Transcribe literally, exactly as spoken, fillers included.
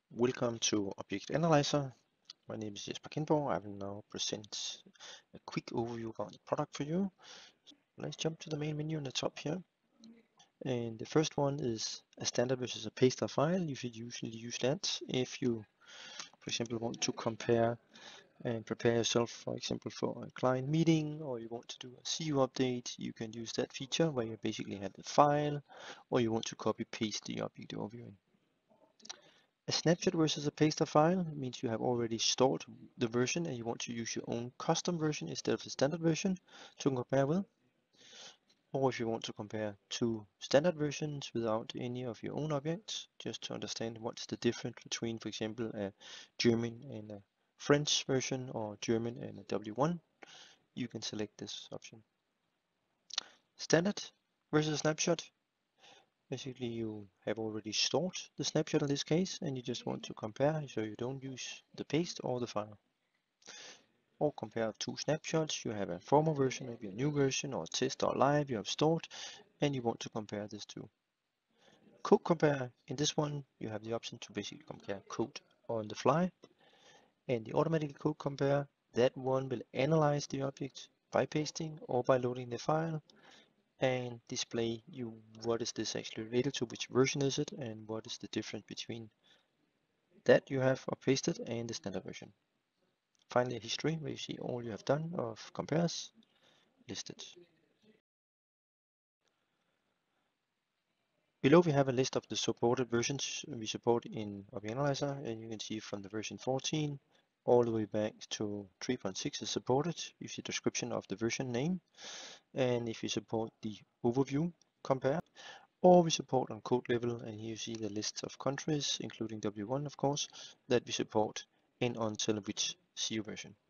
Welcome to Object Analyzer. My name is Jesper Kindborg. I will now present a quick overview about the product for you. Let's jump to the main menu on the top here. And the first one is a standard versus a paste file. You should usually use that if you, for example, want to compare and prepare yourself, for example, for a client meeting, or you want to do a C U update. You can use that feature where you basically have the file, or you want to copy paste the object you're viewing. A snapshot versus a paste file means you have already stored the version and you want to use your own custom version instead of the standard version to compare with. Or if you want to compare two standard versions without any of your own objects, just to understand what's the difference between, for example, a German and a French version or German and a W one, you can select this option. Standard versus snapshot. Basically, you have already stored the snapshot in this case, and you just want to compare, so you don't use the paste or the file. Or compare two snapshots. You have a former version, maybe a new version, or a test or live you have stored, and you want to compare this to. Code compare. In this one, you have the option to basically compare code on the fly, and the automatic code compare. That one will analyze the object by pasting or by loading the file, and display you what is this actually related to, which version is it, and what is the difference between that you have pasted and the standard version. Finally, a history where you see all you have done of compares listed. Below we have a list of the supported versions we support in Object Analyzer, and you can see from the version fourteen all the way back to three point six is supported. You see the description of the version name, and if you support the overview compare, or we support on code level, and here you see the list of countries, including W one of course, that we support and until which C U version.